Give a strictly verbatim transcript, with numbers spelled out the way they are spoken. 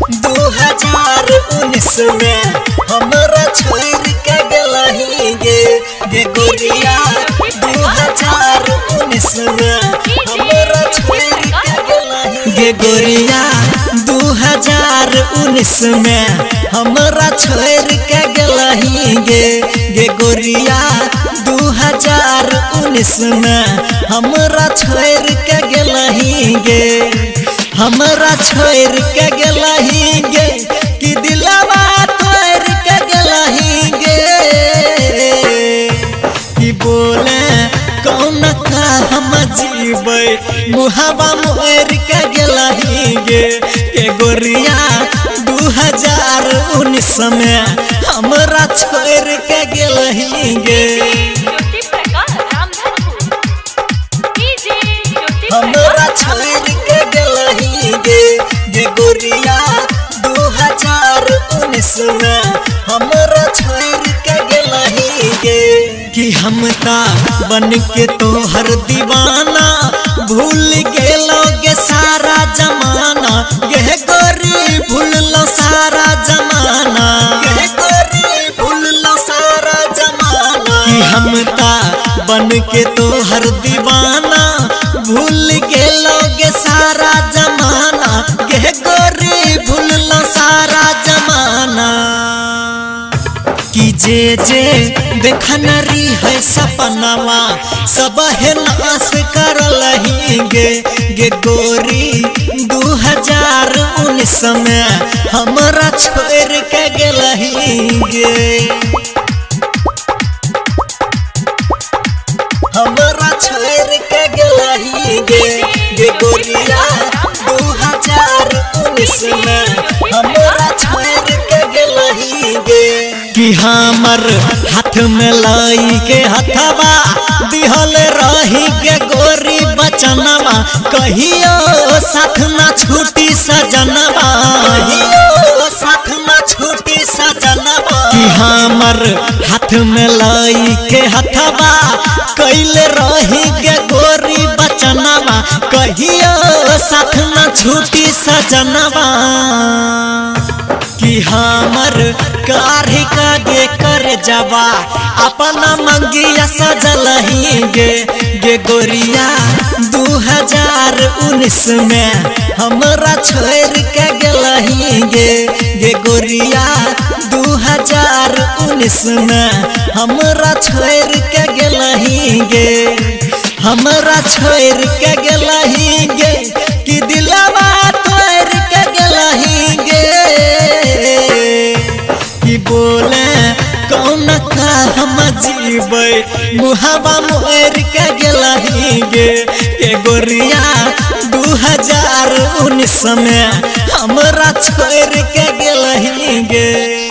दो हजार उन्नीस में हमरा छोड़ के गलही गे गे गोरिया दो हजार उन्नीस में हमरा छोड़ के गलही गे गोरिया दो हजार उन्नीस में हमरा छोड़ के गलही गे गे गोरिया दो हजार उन्नीस में हमरा छोड़ के गलही गे हमरा छोड़ के गलही गे कि दिलवा तोड़ के गलही गे कि बोले कौन का हम जीवे मुहावा मोर के गलही गे के गोरिया दो हजार उन्नीस में हमरा छोड़ के गलही गे हमरा छोड़ के गलही गे गे गोरिया दो हजार उन्नीस में हमरा छोड़ के गलही गे कि हम ता बन के तोहर दीवाना भूल गेलोगे सारा जमाना गे गोरी भूल लो सारा जमाना गे गोरी भूल लो सारा जमाना कि हम ता बन के तोहर दीवाना भूल गेलोगे सारा जमाना गे गोरी भूल लो सारा जमाना कि जे जे देखनरी है सपनावा सब है नाश कर लही गे गे गोरी दो हजार उन्नीस में हमरा छोड़ के गलही गे हमरा छोड़ के गलही गे गे गोरिया दो हजार उन्नीस में हमरा छोड़ के गलही गे कि हमर हाथ में लाई के हथवा दिहल रही के गोरी बचनवा कहियो साथ ना छूटी सजनवा कहियो साथ ना छूटी सजनवा कि हमर हाथ में लाई के हथवा कैले रही के गोरी बचनवा कहियो साथ ना छूटी सजनवा कि हमर कारी कागे कर जवा अपना मंगिया सजलही गे गे गोरिया दो हजार उन्नीस में हमरा छोड़ के गलही गे गे गोरिया दो हजार उन्नीस में हमरा छोड़ के गलही गे हमरा छोड़ के गलही गे कि दिलवा तोड़ के गलही गे कि बोले कौन का हम जीवे मुहावा मोर के गलही गे के गोरिया दो हजार उन्नीस में हमरा छोड़ के गलही गे।